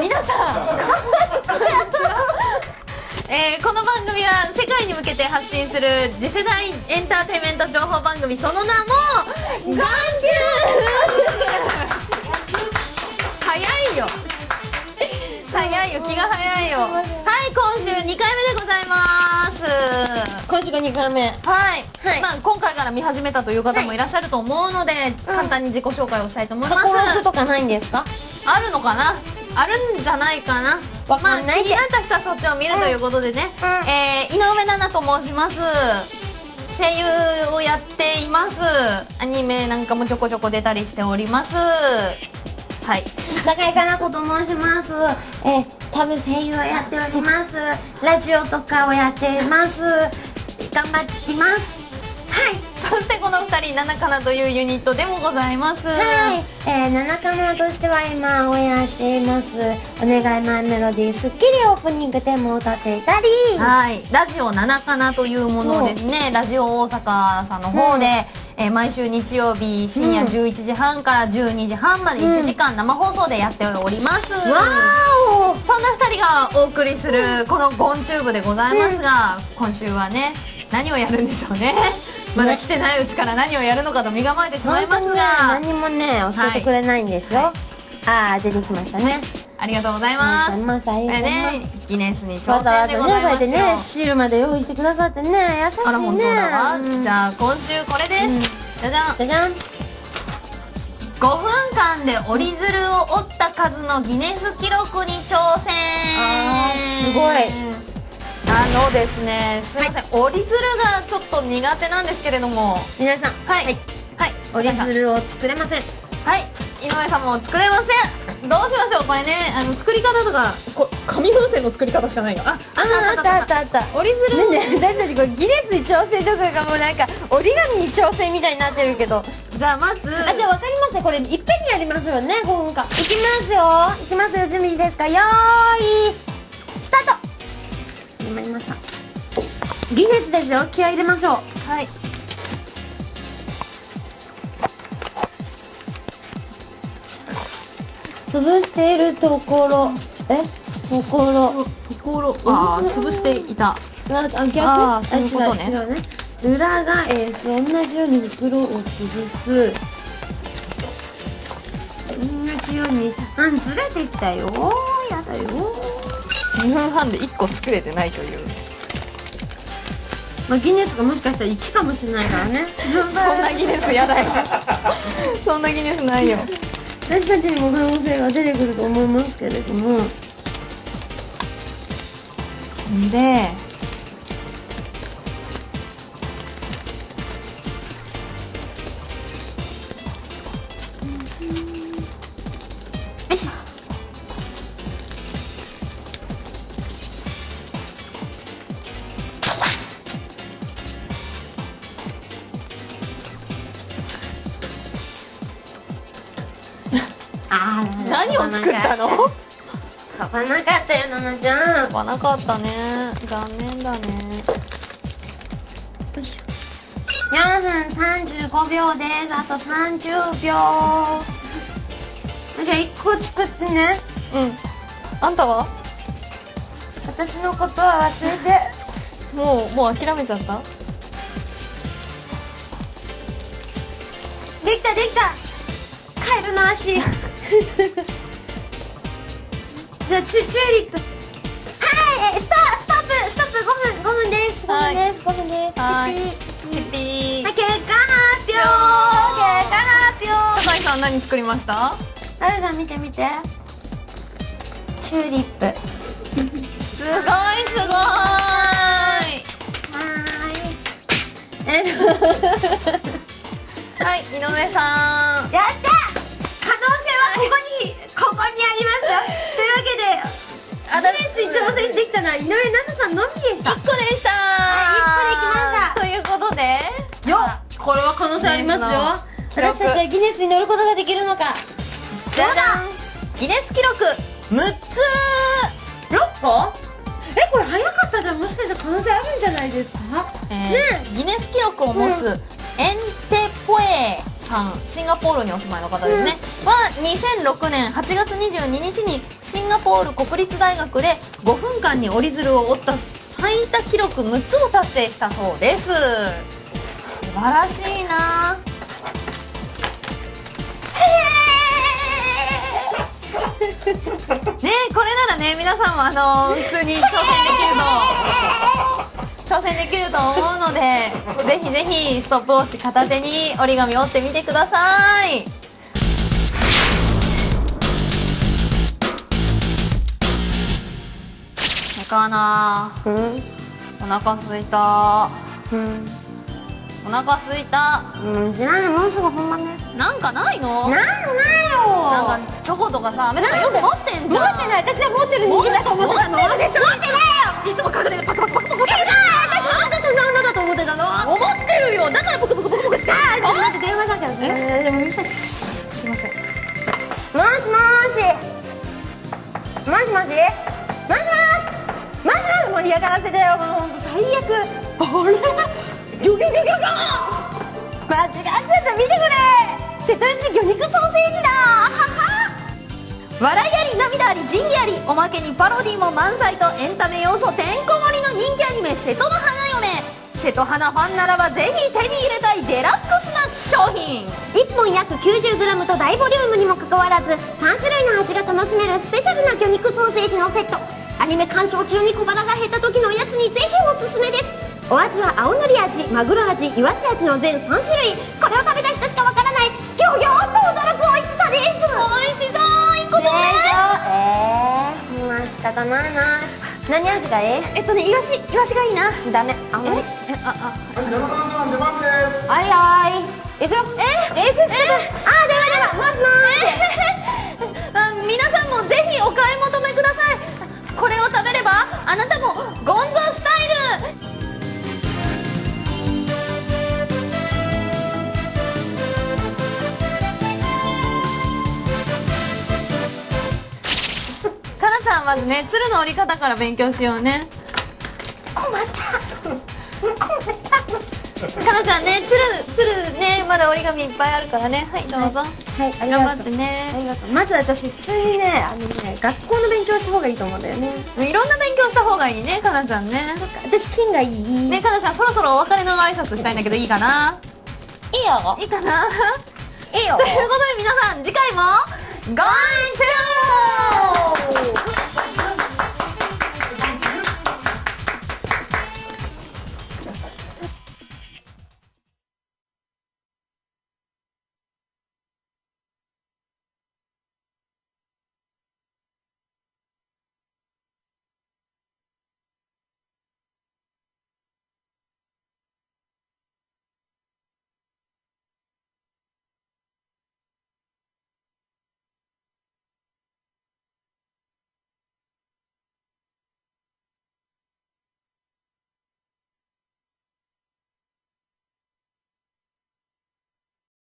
皆さんこの番組は世界に向けて発信する次世代エンターテインメント情報番組、その名も眼球早いよ早いよ、気が早いよ。はい、今週2回目でございます。 今週が2回目。 はい、まあ今回から見始めたという方もいらっしゃると思うので、簡単に自己紹介をしたいと思います。 過去録とかないんですか？ あるのかな、あるんじゃないかな。 わかんないで、 気になった人はそっちを見るということでね、井上奈々と申します。声優をやっています。アニメなんかもちょこちょこ出たりしております。はい、 高井かな子と申します。多分声優をやっております。ラジオとかをやっています。頑張っています。はい。 そしてこの2人、ナナカナというユニットでもございます。 はい。ナナカナとしては今オンエアしていますお願いマイメロディー、スッキリオープニングテーマを歌っていたり、 はい、ラジオナナカナというものをですね、ラジオ大阪さんの方で、毎週日曜日深夜11時半から12時半まで1時間生放送でやっております。わーお、そんな2人がお送りするこのゴンチューブでございますが、今週はね、何をやるんでしょうね。まだ来てないうちから何をやるのかと身構えてしまいますが、 何もね教えてくれないんですよ。ああ、出てきましたね。 ありがとうございます。ギネスに挑戦でございますよ。 ね、シールまで用意してくださってね、優しいね。 あら、本当だわ。じゃあ今週これです。じゃじゃん。じゃじゃん。5分間で折り鶴を折った数のギネス記録に挑戦。 すごい。 ですね、すみません、折り鶴がちょっと苦手なんですけれども、 皆さん、 はい、 折り鶴を作れません。 はい、井上さんも作れません。どうしましょう、これね、作り方とか、紙風船の作り方しかないの。あった。折り鶴ね、私たちこれギネスに挑戦とかがもうなんか折り紙に挑戦みたいになってるけど、 じゃあまず、 じゃあ分かりますね、これいっぺんにやりましょうね、5分間。いきますよ、準備いいですか、よーいスタート。決まりました。ギネスですよ、気合い入れましょう。 はい。 潰しているところ、ところ、 ああ、潰していた。 逆？ そういうことね。 違うね。裏返す、同じように袋を潰す。同じように、ずれてきたよ。やだよ。 2分半で1個作れてないという。 まあ、ギネスがもしかしたら1かもしれないからね。 そんなギネスやだよ。そんなギネスないよ。 私たちにも可能性が出てくると思いますけれども。 で、 よいしょ。 何を作ったの？ 飛ばなかったよ、ななちゃん。 飛ばなかったね。残念だね。 4分35秒です。あと30秒。じゃあ1個作ってね。 うん。あんたは？ 私のことは忘れて。 もう諦めちゃった？ できた。カエルの足。じゃあチューリップ。はい、ストップ5分です。5分です。 はい。ピッピー。 結果発表。 酒井さん何作りました？ 誰だ、見て。チューリップ。 すごい。はい、井上さん。 やった。可能性はここにありますよ。というわけで、ギネスに挑戦できたのは井上奈々さんのみでした。 1個でした。ということで、 これは可能性ありますよ。私たちはギネスに乗ることができるのか。 じゃじゃん。ギネス記録6つ。 6個？これ早かったらもしかしたら可能性あるんじゃないですか？ ギネス記録を持つエンテポエさん、シンガポールにお住まいの方ですね。 は2006年8月22日にシンガポール国立大学で5分間に折り鶴を折った最多記録6つを達成したそうです。素晴らしいな。ね、これならね、皆さんも普通に挑戦できると思うので、ぜひぜひストップウォッチ片手に折り紙折ってみてください。かな、お腹すいた、お腹すいた。 知らない、もうすぐ本番ね。 なんかないの？ ないよ。 なんかチョコとかさ、飴とかよく持ってんじゃん。 持ってない、私は持ってる人間だと思ってたの。持ってるでしょ。持ってないよ。 いつも隠れてパクパクパクパク。 私そんな女だと思ってたの。 思ってるよ。だからブクブクブクブクして。 ちょっと待って、電話だからね。でもうるさい。すいません。もしもーし。もしもし。盛り上がらせてよ、もうほんと最悪。あれギョギョギョギョギョ間違っちゃった、見てくれ。瀬戸内魚肉ソーセージだ。 笑いあり涙あり仁義あり、おまけにパロディも満載とエンタメ要素てんこ盛りの人気アニメ「瀬戸の花嫁」。瀬戸花ファンならばぜひ手に入れたいデラックスな商品。 1本約 90g と大ボリュームにもかかわらず3種類の味が楽しめるスペシャルな魚肉ソーセージのセット。アニメ鑑賞中に小腹が減った時のおやつにぜひおすすめです。お味は青のり味、マグロ味、イワシ味の全3種類。これを食べた人しかわからないギョギョーっと驚く美味しさです。 美味しそう。1個でまあ仕方ないな。何味がいい？ イワシがいいな。 ダメ、青のり。 山田さん出番です。 はいはい、行くよ。電話もしもーし。 皆さんもぜひお買い求めください。これを食べればあなたもゴンゾースタイル。かなちゃん、まずね、鶴の折り方から勉強しようね。 困った。 かなちゃんね、鶴ね、まだ折り紙いっぱいあるからね。はい、どうぞ。 はい、ありがとう。 頑張ってね。 ありがとう。まず私普通にね、学校の勉強した方がいいと思うんだよね。 いろんな勉強した方がいいね、かなちゃんね。 私金がいい。 ね、かなちゃん、そろそろお別れの挨拶したいんだけど、いいかな？ いいよ。 いいかな？ いいよ。 ということで皆さん、次回もご安心。